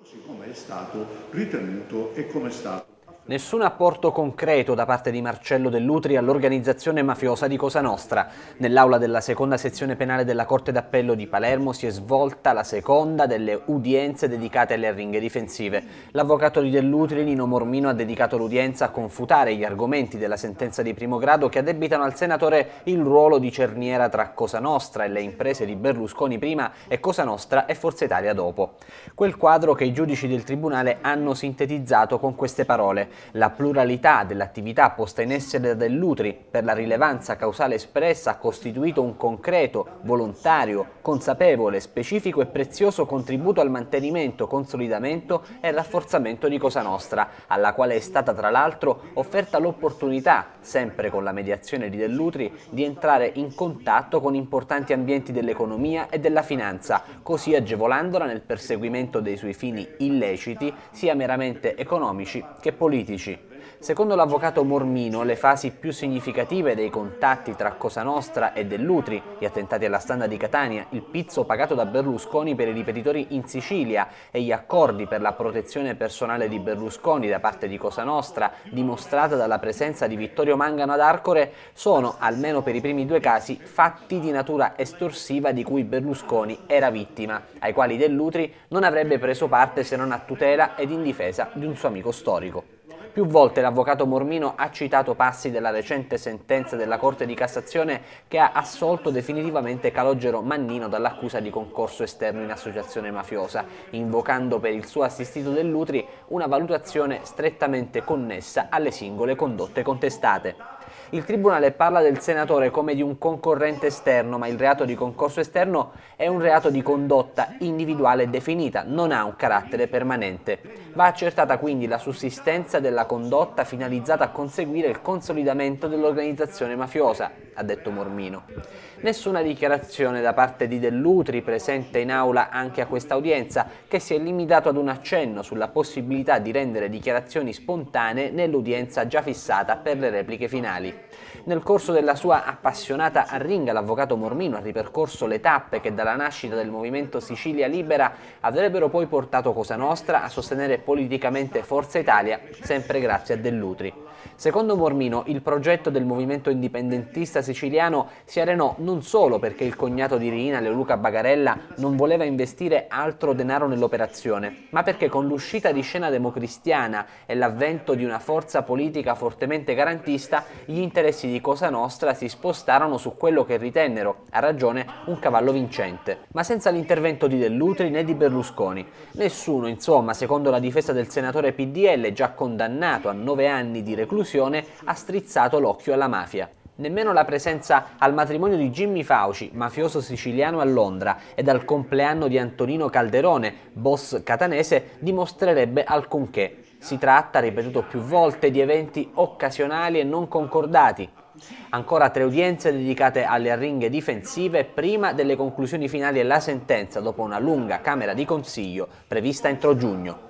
come è stato ritenuto e come è stato. Nessun apporto concreto da parte di Marcello Dell'Utri all'organizzazione mafiosa di Cosa Nostra. Nell'aula della seconda sezione penale della Corte d'Appello di Palermo si è svolta la seconda delle udienze dedicate alle arringhe difensive. L'avvocato di Dell'Utri, Nino Mormino, ha dedicato l'udienza a confutare gli argomenti della sentenza di primo grado che addebitano al senatore il ruolo di cerniera tra Cosa Nostra e le imprese di Berlusconi prima e Cosa Nostra e Forza Italia dopo. Quel quadro che i giudici del Tribunale hanno sintetizzato con queste parole: la pluralità dell'attività posta in essere da Dell'Utri per la rilevanza causale espressa ha costituito un concreto, volontario, consapevole, specifico e prezioso contributo al mantenimento, consolidamento e rafforzamento di Cosa Nostra, alla quale è stata tra l'altro offerta l'opportunità, sempre con la mediazione di Dell'Utri, di entrare in contatto con importanti ambienti dell'economia e della finanza, così agevolandola nel perseguimento dei suoi fini illeciti, sia meramente economici che politici. Secondo l'avvocato Mormino, le fasi più significative dei contatti tra Cosa Nostra e Dell'Utri, gli attentati alla Standa di Catania, il pizzo pagato da Berlusconi per i ripetitori in Sicilia e gli accordi per la protezione personale di Berlusconi da parte di Cosa Nostra, dimostrata dalla presenza di Vittorio Mangano ad Arcore, sono, almeno per i primi due casi, fatti di natura estorsiva di cui Berlusconi era vittima, ai quali Dell'Utri non avrebbe preso parte se non a tutela ed in difesa di un suo amico storico. Più volte l'avvocato Mormino ha citato passi della recente sentenza della Corte di Cassazione che ha assolto definitivamente Calogero Mannino dall'accusa di concorso esterno in associazione mafiosa, invocando per il suo assistito Dell'Utri una valutazione strettamente connessa alle singole condotte contestate. Il Tribunale parla del senatore come di un concorrente esterno, ma il reato di concorso esterno è un reato di condotta individuale e definita, non ha un carattere permanente. Va accertata quindi la sussistenza della condotta finalizzata a conseguire il consolidamento dell'organizzazione mafiosa, ha detto Mormino. Nessuna dichiarazione da parte di Dell'Utri, presente in aula anche a questa udienza, che si è limitato ad un accenno sulla possibilità di rendere dichiarazioni spontanee nell'udienza già fissata per le repliche finali. Nel corso della sua appassionata arringa, l'avvocato Mormino ha ripercorso le tappe che dalla nascita del movimento Sicilia Libera avrebbero poi portato Cosa Nostra a sostenere politicamente Forza Italia, sempre grazie a Dell'Utri. Secondo Mormino, il progetto del movimento indipendentista siciliano si arenò non solo perché il cognato di Rina, Leoluca Bagarella, non voleva investire altro denaro nell'operazione, ma perché con l'uscita di scena democristiana e l'avvento di una forza politica fortemente garantista, gli interessi di Cosa Nostra si spostarono su quello che ritennero, a ragione, un cavallo vincente. Ma senza l'intervento di Dell'Utri né di Berlusconi. Nessuno, insomma, secondo la difesa del senatore PDL, già condannato a 9 anni di reclusione, ha strizzato l'occhio alla mafia. Nemmeno la presenza al matrimonio di Jimmy Fauci, mafioso siciliano a Londra, ed al compleanno di Antonino Calderone, boss catanese, dimostrerebbe alcunché. Si tratta, ripetuto più volte, di eventi occasionali e non concordati. Ancora 3 udienze dedicate alle arringhe difensive prima delle conclusioni finali e la sentenza dopo una lunga camera di consiglio prevista entro giugno.